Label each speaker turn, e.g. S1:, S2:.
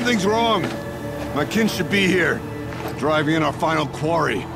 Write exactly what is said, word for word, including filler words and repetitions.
S1: Something's wrong. My kin should be here, driving in our final quarry.